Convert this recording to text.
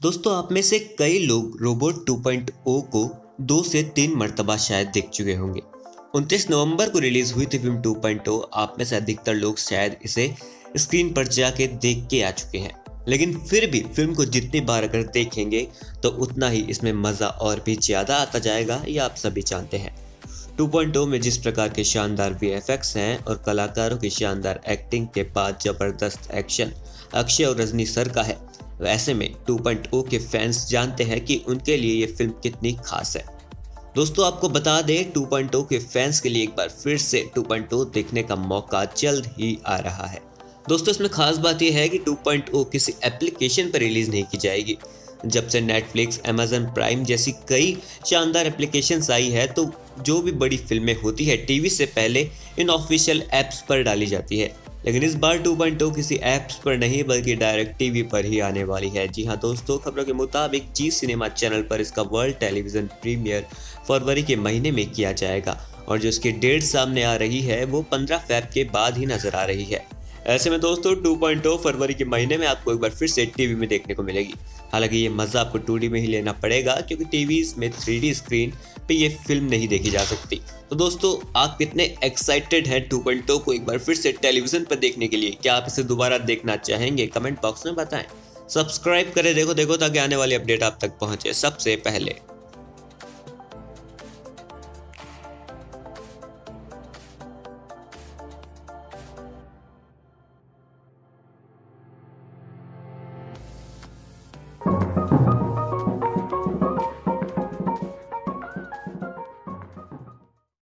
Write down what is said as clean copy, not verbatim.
दोस्तों, आप में से कई लोग रोबोट 2.0 को 2 से 3 मर्तबा शायद देख चुके होंगे। 29 नवंबर को रिलीज हुई थी फिल्म 2.0। आप में से अधिकतर लोग शायद इसे स्क्रीन पर जाके देख के आ चुके हैं, लेकिन फिर भी फिल्म को जितनी बार अगर देखेंगे तो उतना ही इसमें मज़ा और भी ज़्यादा आता जाएगा, ये आप सभी जानते हैं। 2.0 में जिस प्रकार के शानदार VFX हैं और कलाकारों की शानदार एक्टिंग के बाद ज़बरदस्त एक्शन अक्षय और रजनी सर का है, वैसे में 2.0 के फैंस जानते हैं कि उनके लिए ये फिल्म कितनी खास है। दोस्तों, आपको बता दें 2.0 के फैंस के लिए एक बार फिर से 2.0 देखने का मौका जल्द ही आ रहा है। दोस्तों, इसमें खास बात यह है कि 2.0 किसी एप्लीकेशन पर रिलीज नहीं की जाएगी। जब से नेटफ्लिक्स, अमेजन प्राइम जैसी कई शानदार एप्लीकेशंस आई है, तो जो भी बड़ी फिल्में होती है टीवी से पहले इन ऑफिशियल ऐप्स पर डाली जाती है, लेकिन इस बार 2.0 किसी ऐप्स पर नहीं बल्कि डायरेक्ट टीवी पर ही आने वाली है। जी हाँ दोस्तों, खबरों के मुताबिक जी सिनेमा चैनल पर इसका वर्ल्ड टेलीविजन प्रीमियर फरवरी के महीने में किया जाएगा और जो इसकी डेट सामने आ रही है वो 15 फ़रवरी के बाद ही नजर आ रही है। ऐसे में दोस्तों 2.0 फरवरी के महीने में आपको एक बार फिर से टीवी में देखने को मिलेगी। हालांकि ये मज़ा आपको 2D में ही लेना पड़ेगा, क्योंकि टीवीज में 3D स्क्रीन पे ये फिल्म नहीं देखी जा सकती। तो दोस्तों, आप कितने एक्साइटेड हैं 2.0 को एक बार फिर से टेलीविजन पर देखने के लिए? क्या आप इसे दोबारा देखना चाहेंगे? कमेंट बॉक्स में बताएं। सब्सक्राइब करें देखो ताकि आने वाली अपडेट आप तक पहुंचे सबसे पहले।